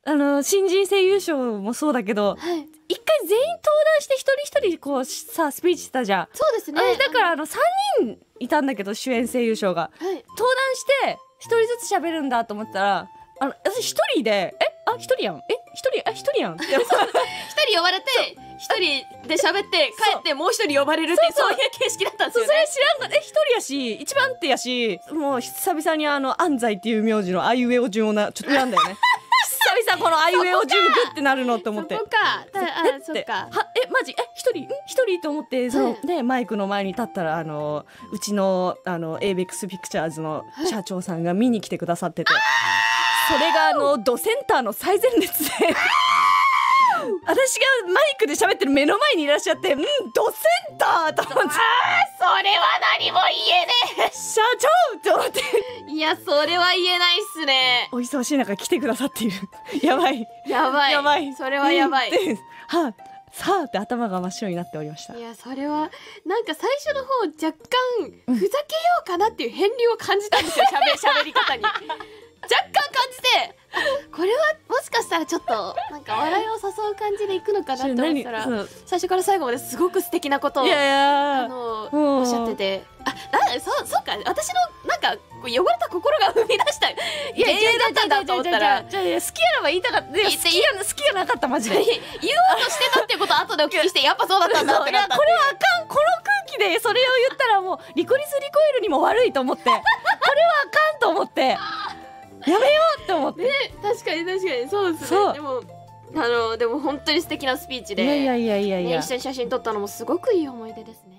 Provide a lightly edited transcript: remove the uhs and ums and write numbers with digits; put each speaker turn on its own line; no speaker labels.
新人声優賞もそうだけど、一回全員登壇して一人一人こうさスピーチしてたじゃん。
そうですね。
だから3人いたんだけど、主演声優賞が、登壇して一人ずつ喋るんだと思ったら、私一人で一人やん一人やんって一人
呼ばれて一人で喋って帰ってもう一人呼ばれるっていうそういう形式だったんですよね。
それ知らんかった。一人やし一番手やし、もう久々に安西っていう名字のあいうえお順をちょっと選んだよね。久々このあいうえお順グってなるのって思って。
そこか。そっか。
マジ一人と思ってね、マイクの前に立ったらうちのエイベックスピクチャーズの社長さんが見に来てくださってて、それがドセンターの最前列で私がマイクで喋ってる目の前にいらっしゃって、ドセンターと思って、
それは何も言えねえ
社長って思って、
いやそれは言えないっすね。
お忙しい中来てくださっている。やばい
それはやばい。
さあって頭が真っ白になっておりました。
いやそれはなんか最初の方若干ふざけようかなっていう片鱗を感じたんですよ。喋り方に若干感じて、これはもしかしたらちょっとなんか笑いを誘う感じでいくのかなって思ったら、最初から最後まですごく素敵なことをおっしゃってて、そうか、私のなんか汚れた心が生み出した芸人だったんだと思ったら、
好きやらば言いたかった。好きがなかったマジで。
言おうとしてたってことを後でお聞きして、やっぱそうだったんだってなった。
これはあかん。この空気でそれを言ったらもうリコリスリコイルにも悪いと思って、これはあかんと思って。やめようって思って。
確かにそうですね。でも本当に素敵なスピーチで、
いや
一緒に写真撮ったのもすごくいい思い出ですね。